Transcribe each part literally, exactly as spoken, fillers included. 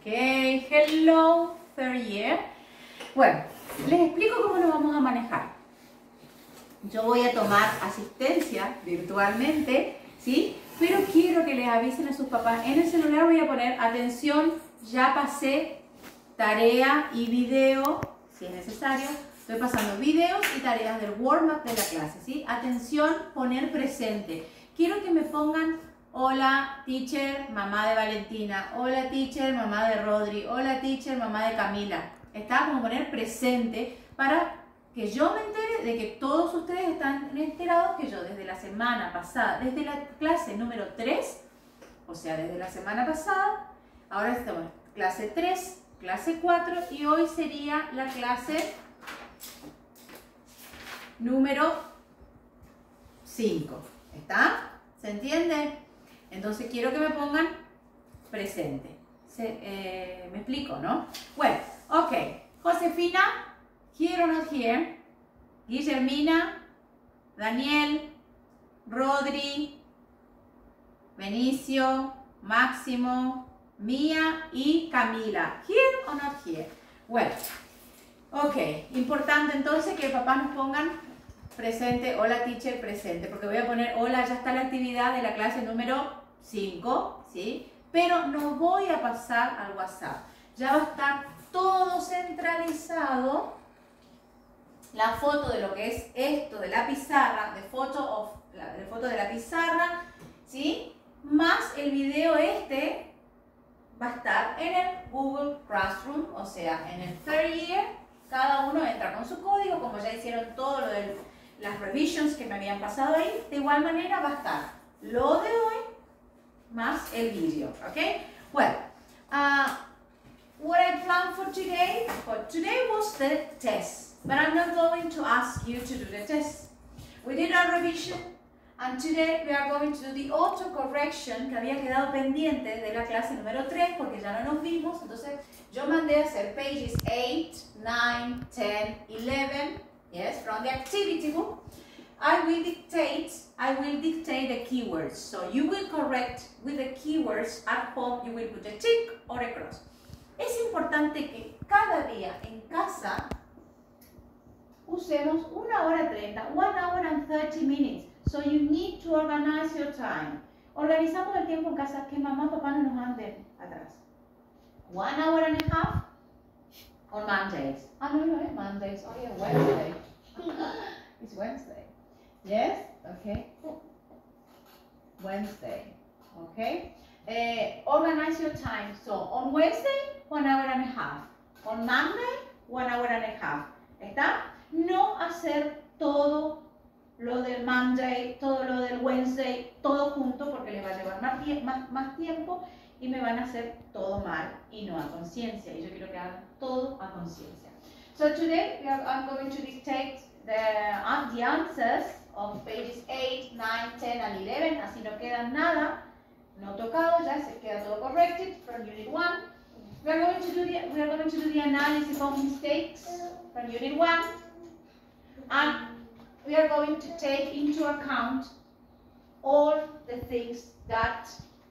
Ok, hello, third year. Bueno, les explico cómo lo vamos a manejar. Yo voy a tomar asistencia virtualmente, ¿sí? Pero quiero que les avisen a sus papás. En el celular voy a poner, atención, ya pasé tarea y video, si es necesario. Estoy pasando videos y tareas del warm-up de la clase, ¿sí? Atención, poner presente. Quiero que me pongan, hola, teacher, mamá de Valentina. Hola, teacher, mamá de Rodri. Hola, teacher, mamá de Camila. Está como poner presente para que yo me entere de que todos ustedes están enterados que yo desde la semana pasada, desde la clase número tres, o sea, desde la semana pasada, ahora estamos en clase tres, clase cuatro y hoy sería la clase número cinco. ¿Está? ¿Se entiende? Entonces quiero que me pongan presente. Se, eh, ¿Me explico, no? Bueno, ok. Josefina, here or not here. Guillermina, Daniel, Rodri, Benicio, Máximo, Mía y Camila. Here or not here. Bueno, ok. Importante entonces que papás nos pongan presente, hola teacher, presente, porque voy a poner, hola, ya está la actividad de la clase número cinco, ¿sí? Pero no voy a pasar al WhatsApp. Ya va a estar todo centralizado, la foto de lo que es esto de la pizarra, de foto, of, la, de, foto de la pizarra, ¿sí? Más el video este va a estar en el Google Classroom, o sea, en el third year, cada uno entra con su código, como ya hicieron todo lo de las revisions que me habían pasado ahí, de igual manera va a estar lo de hoy más el vídeo, ¿ok? Well, uh, what I planned for today, for today was the test, but I'm not going to ask you to do the test. We did our revision, and today we are going to do the autocorrection que había quedado pendiente de la clase número tres, porque ya no nos vimos, entonces yo mandé a hacer pages eight, nine, ten, eleven, yes, from the activity book. I will dictate, I will dictate the keywords. So you will correct with the keywords at home, you will put a tick or a cross. Es importante que cada día en casa usemos una hora treinta, one hour and thirty minutes. So you need to organize your time. Organizamos el tiempo en casa, que mamá y papá no nos anden atrás. One hour and a half on Mondays. Ah, no, no, es Mondays. Oh, yeah, Wednesday. It's Wednesday. Yes? Okay. Wednesday. Okay. Uh, organize your time. So, on Wednesday, one hour and a half. On Monday, one hour and a half. ¿Está? No hacer todo lo del Monday, todo lo del Wednesday, todo junto, porque les va a llevar más, más, más tiempo y me van a hacer todo mal y no a conciencia. Y yo quiero que hagan todo a conciencia. So today we are, I'm going to dictate the, uh, the answers of pages eight, nine, ten and eleven. Así no queda nada no tocado, ya se queda todo corrected from unit one. We are going to do the, we are going to do the analysis of mistakes from unit one. And we are going to take into account all the things that,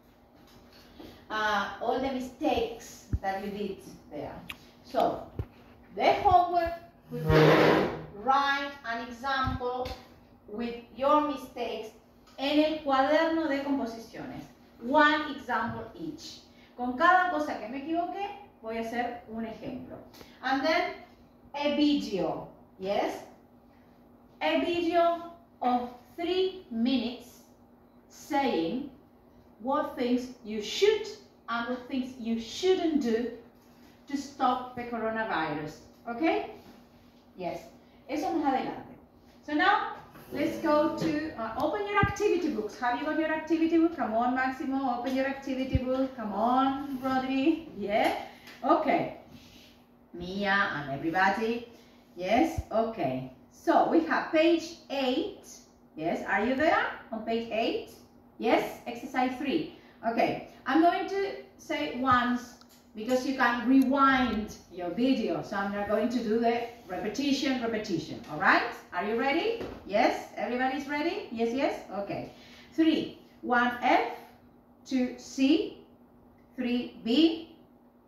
uh, all the mistakes that you did there. So, the homework will be write an example with your mistakes en el cuaderno de composiciones. One example each. Con cada cosa que me equivoqué, voy a hacer un ejemplo. And then, a video, yes? A video of three minutes saying what things you should and what things you shouldn't do to stop the coronavirus. Okay? Yes. Eso más adelante. So now, let's go to, uh, open your activity books. Have you got your activity book? Come on, Maximo, open your activity book. Come on, Rodri. Yeah? Okay. Mia and everybody. Yes? Okay. So, we have page eight. Yes, are you there? On page eight? Yes? Exercise three. Okay. I'm going to say once, because you can rewind your video. So I'm not going to do the repetition, repetition. All right? Are you ready? Yes? Everybody's ready? Yes, yes? Okay. Three. One F, two C, three B,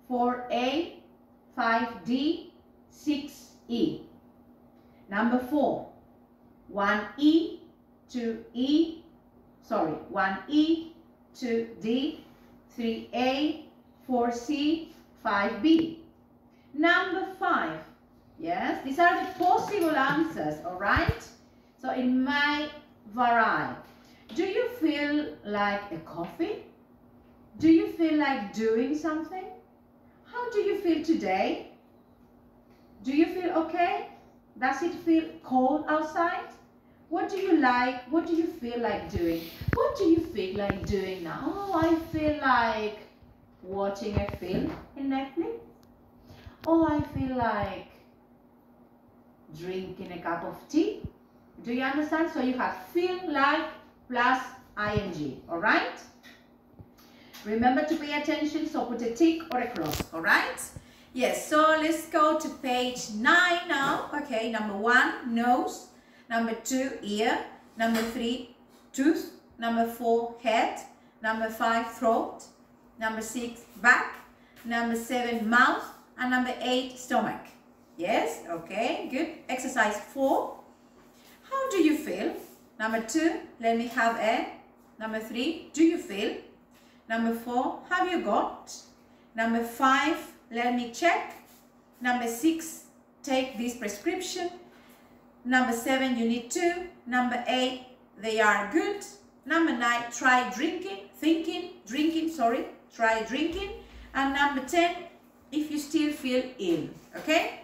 four A, five D, six E. Number four, one E, two E, sorry, one E, two D, three A, four C, five B. Number five, yes, these are the possible answers, all right? So it might vary. Do you feel like a coffee? Do you feel like doing something? How do you feel today? Do you feel okay? Does it feel cold outside? What do you like? What do you feel like doing? What do you feel like doing now? Oh, I feel like watching a film in Netflix. Oh, I feel like drinking a cup of tea. Do you understand? So you have feel like plus ing, all right? Remember to pay attention, so put a tick or a cross, all right? Yes, so let's go to page nine now. Okay, number one, nose. Number two, ear. Number three, tooth. Number four, head. Number five, throat. Number six, back. Number seven, mouth. And number eight, stomach. Yes, okay, good. Exercise four. How do you feel? Number two, let me have a. Number three, do you feel? Number four, have you got? Number five, let me check. Number six, take this prescription. Number seven, you need two. Number eight, they are good. Number nine, try drinking, thinking, drinking, sorry, try drinking. And number ten, if you still feel ill, okay?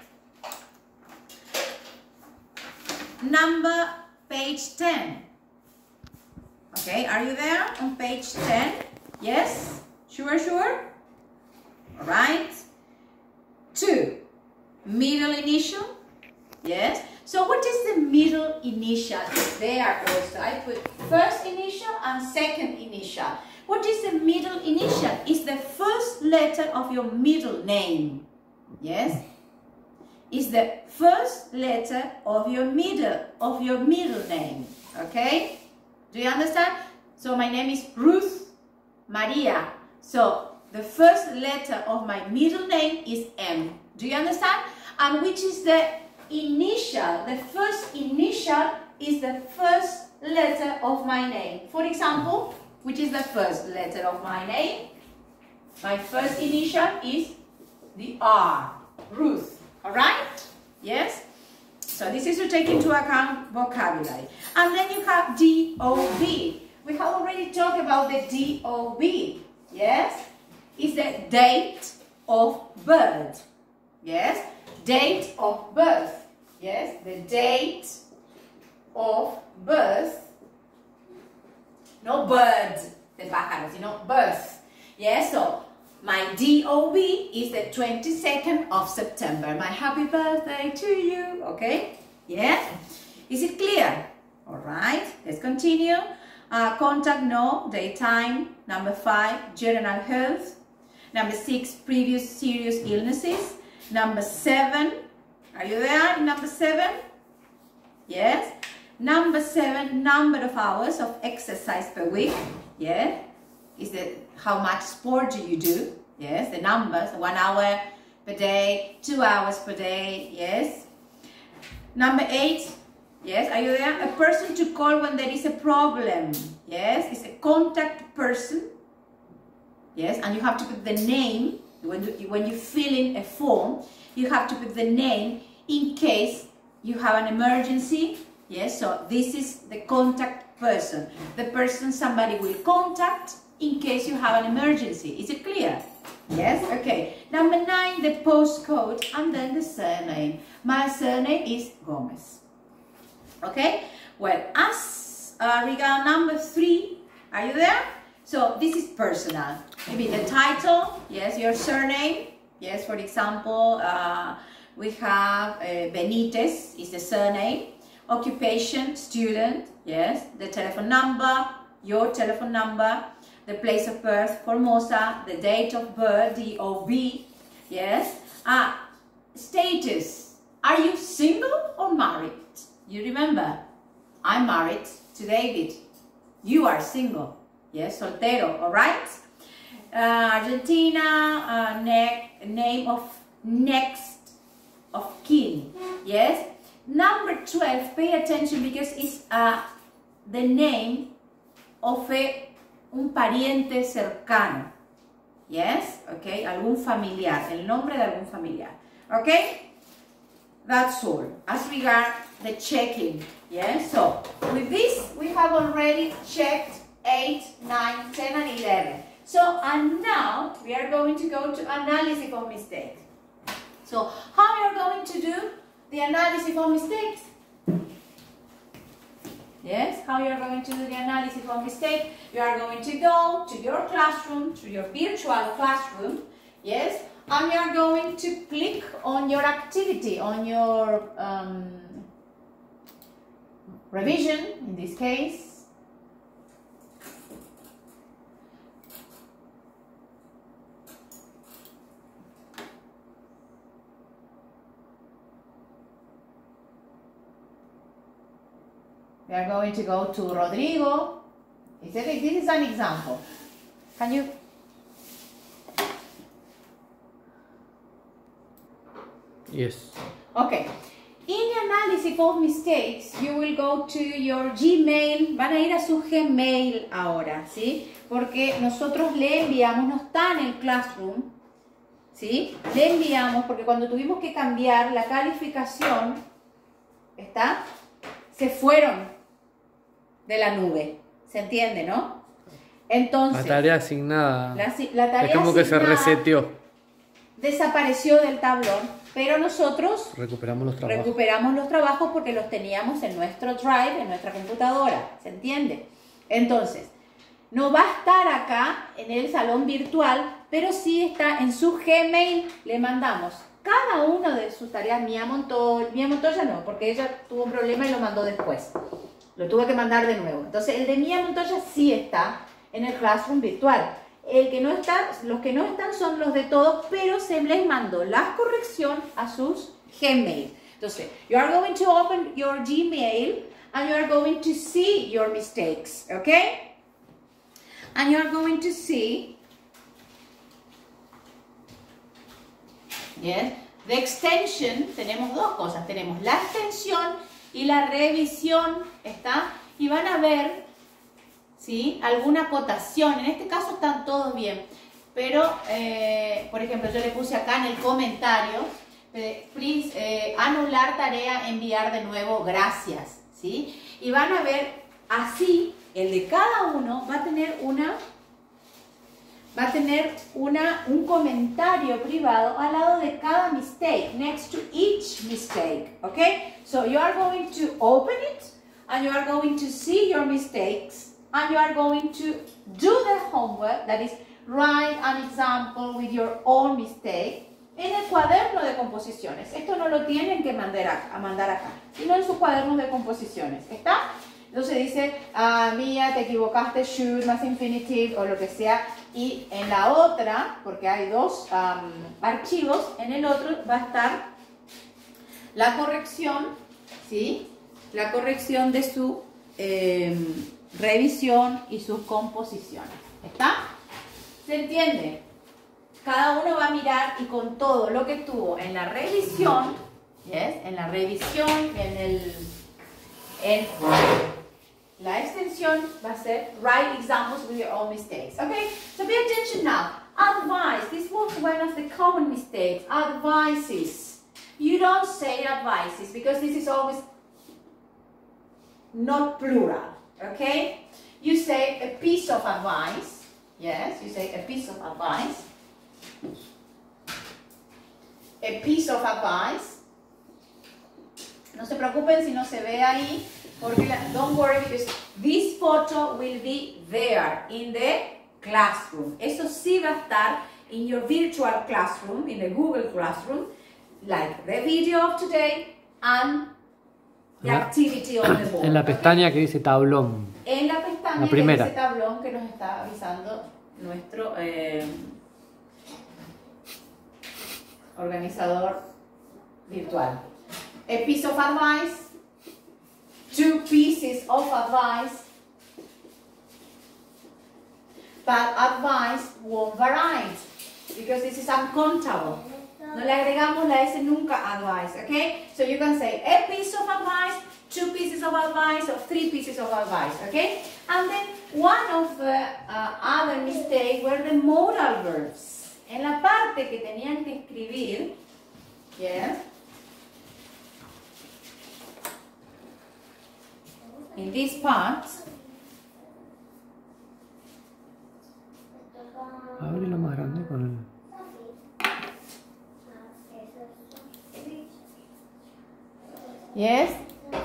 Number, page ten. Okay, are you there on page ten? Yes? Sure, sure? All right. Two, middle initial. Yes. So what is the middle initial? There also. I put first initial and second initial. What is the middle initial? It's the first letter of your middle name. Yes. It's the first letter of your middle of your middle name. Okay? Do you understand? So my name is Ruth Maria. So the first letter of my middle name is M. Do you understand? And which is the initial? The first initial is the first letter of my name. For example, which is the first letter of my name? My first initial is the R. Ruth. Alright? Yes? So this is to take into account vocabulary. And then you have D O B. We have already talked about the D O B. Yes? It's the date of birth. Yes? Date of birth. Yes? The date of birth. No bird. The pájaros, you know, birth. Yes? So, my D O B is the twenty-second of September. My happy birthday to you. Okay? Yes? Is it clear? Alright, let's continue. Uh, contact, no. Daytime. Number five, general health. Number six, previous serious illnesses. Number seven, are you there in number seven? Yes. Number seven, number of hours of exercise per week. Yeah. Is the how much sport do you do? Yes, the numbers, one hour per day, two hours per day, yes. Number eight, yes, are you there? A person to call when there is a problem. Yes, it's a contact person. Yes, and you have to put the name, when you, when you fill in a form, you have to put the name in case you have an emergency. Yes, so this is the contact person. The person somebody will contact in case you have an emergency. Is it clear? Yes? Okay. Number nine, the postcode and then the surname. My surname is Gomez. Okay? Well, as uh, regard number three, are you there? So this is personal. Maybe the title, yes, your surname. Yes, for example, uh, we have uh, Benitez is the surname. Occupation, student, yes. The telephone number, your telephone number. The place of birth, Formosa. The date of birth, D O B, yes. Uh, status, are you single or married? You remember, I'm married to David. You are single, yes, soltero, all right? uh, Argentina, uh, ne name of next of kin. Yes. Number twelve, pay attention because it's uh, the name of a, un pariente cercano. Yes, okay, algún familiar, el nombre de algún familiar. Okay, that's all. As regard the checking. Yes, so with this we have already checked eight, nine, ten, and eleven. So, and now we are going to go to analysis of mistakes. So, how you are going to do the analysis of mistakes? Yes, how you are going to do the analysis of mistakes? You are going to go to your classroom, to your virtual classroom, yes, and you are going to click on your activity, on your um, revision, in this case. We are going to go to Rodrigo. This is an example. Can you? Yes. Okay. In the analysis of mistakes, you will go to your Gmail. Van a ir a su Gmail ahora, ¿sí? Porque nosotros le enviamos, no está en el Classroom, ¿sí? Le enviamos, porque cuando tuvimos que cambiar la calificación, ¿está? Se fueron de la nube, ¿se entiende, no? Entonces, la tarea asignada, la, la tarea es como que se reseteó, desapareció del tablón, pero nosotros recuperamos los trabajos. recuperamos los trabajos porque los teníamos en nuestro drive, en nuestra computadora, ¿se entiende? Entonces, no va a estar acá en el salón virtual, pero sí está en su Gmail. Le mandamos cada una de sus tareas. Mía Montoya, Mía Montoya no, porque ella tuvo un problema y lo mandó después. Lo tuve que mandar de nuevo. Entonces, el de Mía Montoya sí está en el Classroom virtual. El que no está, los que no están son los de todos, pero se les mandó la corrección a sus Gmail. Entonces, you are going to open your Gmail and you are going to see your mistakes, okay? And you are going to see, yes, the extension. Tenemos dos cosas, tenemos la extensión y la revisión, ¿está? Y van a ver, ¿sí?, alguna acotación. En este caso están todos bien, pero, eh, por ejemplo, yo le puse acá en el comentario, eh, please, eh, anular tarea, enviar de nuevo, gracias, ¿sí? Y van a ver, así, el de cada uno va a tener una... va a tener una, un comentario privado al lado de cada mistake, next to each mistake, okay? So you are going to open it, and you are going to see your mistakes, and you are going to do the homework, that is, write an example with your own mistake, en el cuaderno de composiciones. Esto no lo tienen que mandar acá, a mandar acá, sino en sus cuadernos de composiciones, ¿está? Entonces dice, ah, Mía, te equivocaste, should, más infinitive, o lo que sea. Y en la otra, porque hay dos um, archivos, en el otro va a estar la corrección, ¿sí? La corrección de su eh, revisión y sus composiciones. ¿Está? ¿Se entiende? Cada uno va a mirar y con todo lo que tuvo en la revisión, ¿yes? En la revisión, en el... En, la extensión va a ser write examples with your own mistakes. Okay, so pay attention now. Advice. This was one of the common mistakes. Advices. You don't say advices because this is always not plural. Okay, you say a piece of advice. Yes, you say a piece of advice. A piece of advice. No se preocupen si no se ve ahí. Porque la, don't worry because this photo will be there in the classroom. Eso sí va a estar in your virtual classroom, in the Google Classroom, like the video of today and the la, activity on the board. En la pestaña okay? Que dice tablón. En la pestaña la primera. Que dice tablón que nos está avisando nuestro eh, organizador virtual. A piece of advice. Two pieces of advice. but advice won't vary because this is uncountable. No le agregamos la S nunca advice, okay? So you can say a piece of advice, two pieces of advice, or three pieces of advice, okay? And then one of the uh, other mistakes were the modal verbs. En la parte que tenían que escribir, yes, in this part, Ábrelo más grande con el... yes,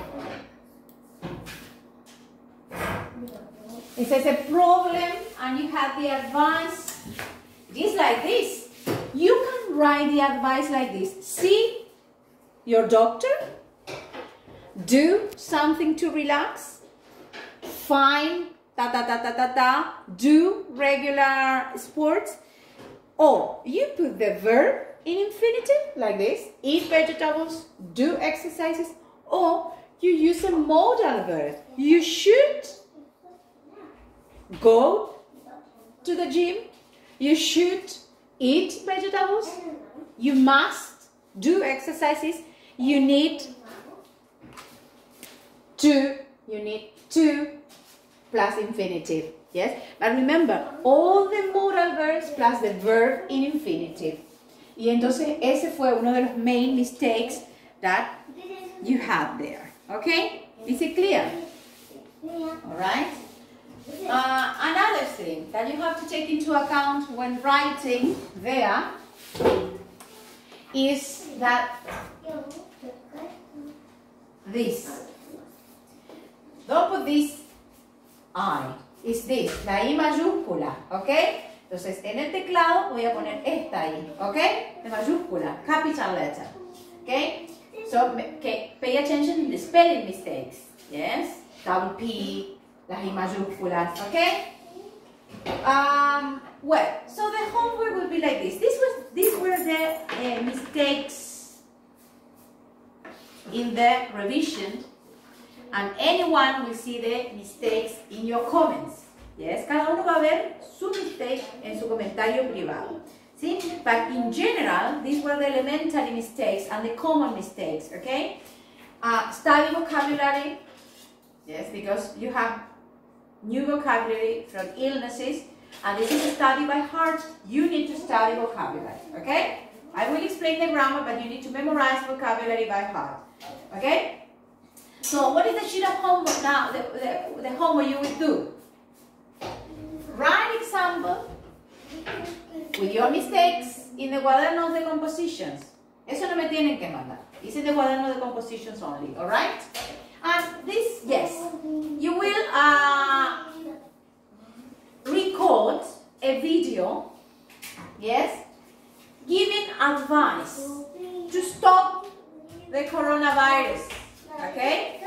it says a problem and you have the advice. It is like this. You can write the advice like this. See your doctor, do something to relax, find ta ta ta ta ta ta, do regular sports, or you put the verb in infinitive like this, eat vegetables, do exercises, or you use a modal verb. You should go to the gym, you should eat vegetables, you must do exercises, you need to, you need to plus infinitive, yes? But remember, all the modal verbs plus the verb in infinitive. Y entonces ese fue uno de los main mistakes that you had there, okay? Is it clear? All right? Uh, another thing that you have to take into account when writing there is that this. Don't put this I. Is this, la I mayúscula, ¿ok? Entonces, en el teclado voy a poner esta I, ¿ok? De mayúscula, capital letter, ¿ok? So, okay, pay attention in the spelling mistakes, yes? Double P, las I mayúsculas, ¿ok? Um, well, so the homework will be like this. This was, these were the uh, mistakes in the revision, and anyone will see the mistakes in your comments. Yes, cada uno va a ver su mistake en su comentario privado. ¿Sí? But in general, these were the elementary mistakes and the common mistakes, okay? Uh, study vocabulary, yes, because you have new vocabulary from illnesses, and this is a study by heart. You need to study vocabulary, okay? I will explain the grammar, but you need to memorize vocabulary by heart, okay? So what is the sheet of homework now, the, the, the homework you will do? Write example with your mistakes in the cuaderno de compositions. Eso no me tienen que mandar. It's in the cuaderno de compositions only, alright? And this, yes, you will uh, record a video, yes, giving advice to stop the coronavirus, okay?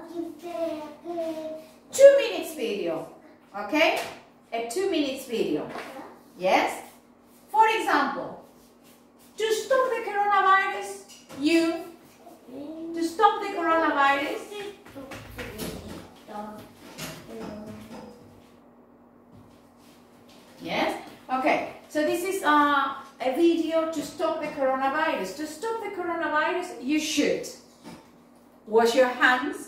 Two minutes video, okay? A two minutes video, yes? For example, to stop the coronavirus, you, to stop the coronavirus, yes? Okay, so this is uh, a video to stop the coronavirus. To stop the coronavirus, you should wash your hands,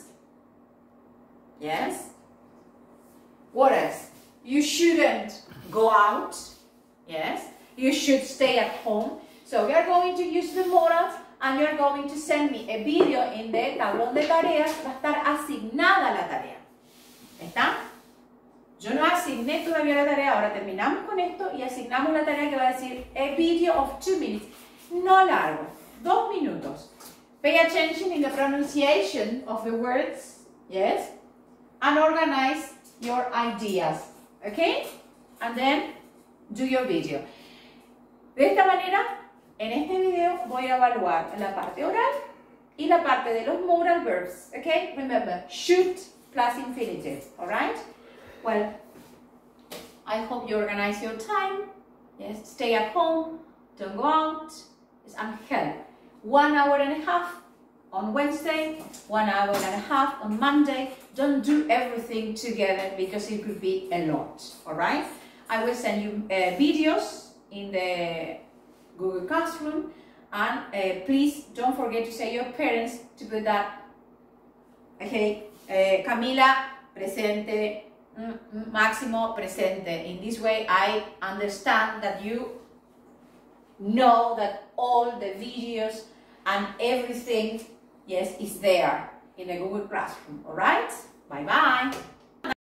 yes? What else? You shouldn't go out, yes? You should stay at home. So we are going to use the modals, and you are going to send me a video in the tablón de tareas. Va a estar asignada la tarea. ¿Está? Yo no asigné todavía la tarea. Ahora terminamos con esto y asignamos la tarea que va a decir a video of two minutes. No largo, dos minutos. Pay attention in the pronunciation of the words, yes? And organize your ideas. Okay? And then do your video. De esta manera, en este video voy a evaluar la parte oral y la parte de los modal verbs. Okay? Remember, should plus infinitive. Alright? Well, I hope you organize your time. Yes, stay at home. Don't go out. And help. One hour and a half on Wednesday, one hour and a half on Monday. Don't do everything together because it could be a lot, all right? I will send you uh, videos in the Google Classroom, and uh, please don't forget to say your parents to put that. Okay, uh, Camila presente, Máximo presente. In this way, I understand that you know that all the videos and everything, yes, is there in the Google Classroom. All right? Bye bye.